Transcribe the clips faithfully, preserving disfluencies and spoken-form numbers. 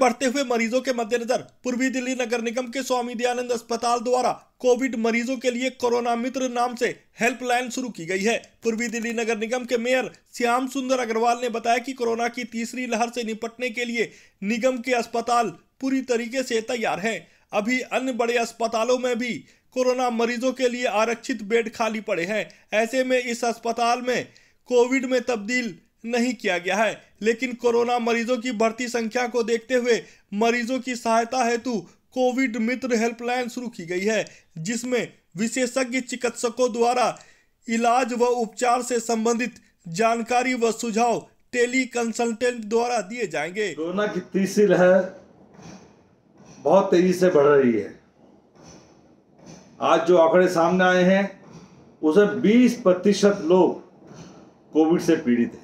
बढ़ते हुए मरीजों के मद्देनजर पूर्वी दिल्ली नगर निगम के स्वामी दयानंद अस्पताल द्वारा कोविड मरीजों के लिए कोरोना मित्र नाम से हेल्पलाइन शुरू की गई है। पूर्वी दिल्ली नगर निगम के मेयर श्याम सुंदर अग्रवाल ने बताया कि कोरोना की तीसरी लहर से निपटने के लिए निगम के अस्पताल पूरी तरीके से तैयार हैं। अभी अन्य बड़े अस्पतालों में भी कोरोना मरीजों के लिए आरक्षित बेड खाली पड़े हैं। ऐसे में इस अस्पताल में कोविड में तब्दील नहीं किया गया है, लेकिन कोरोना मरीजों की बढ़ती संख्या को देखते हुए मरीजों की सहायता हेतु कोविड मित्र हेल्पलाइन शुरू की गई है, जिसमें विशेषज्ञ चिकित्सकों द्वारा इलाज व उपचार से संबंधित जानकारी व सुझाव टेली कंसल्टेंट द्वारा दिए जाएंगे। कोरोना की तीसरी लहर बहुत तेजी से बढ़ रही है। आज जो आंकड़े सामने आए हैं उसमें बीस प्रतिशत लोग कोविड से पीड़ित हैं।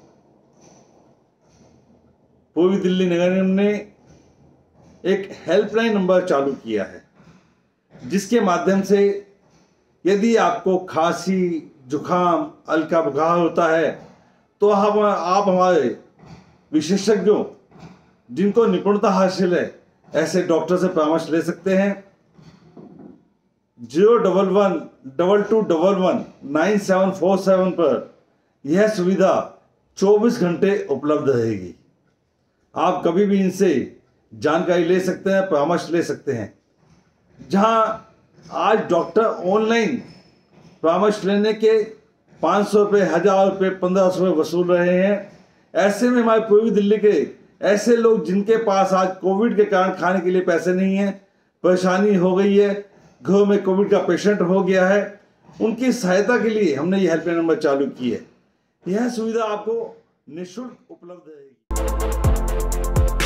पूर्वी दिल्ली नगर निगम ने एक हेल्पलाइन नंबर चालू किया है, जिसके माध्यम से यदि आपको खांसी, जुखाम, हल्का बुखार होता है तो हम आप हमारे विशेषज्ञों जिनको निपुणता हासिल है ऐसे डॉक्टर से परामर्श ले सकते हैं। Zero double one double two double one nine seven four seven पर यह सुविधा चौबीस घंटे उपलब्ध रहेगी। आप कभी भी इनसे जानकारी ले सकते हैं, परामर्श ले सकते हैं। जहां आज डॉक्टर ऑनलाइन परामर्श लेने के पाँच सौ रुपये, हज़ार रुपये, पंद्रह सौ रुपये वसूल रहे हैं। ऐसे में हमारे पूर्वी दिल्ली के ऐसे लोग जिनके पास आज कोविड के कारण खाने के लिए पैसे नहीं है, परेशानी हो गई है, घरों में कोविड का पेशेंट हो गया है, उनकी सहायता के लिए हमने ये हेल्पलाइन नंबर चालू की है। यह सुविधा आपको निःशुल्क उपलब्ध रहेगी।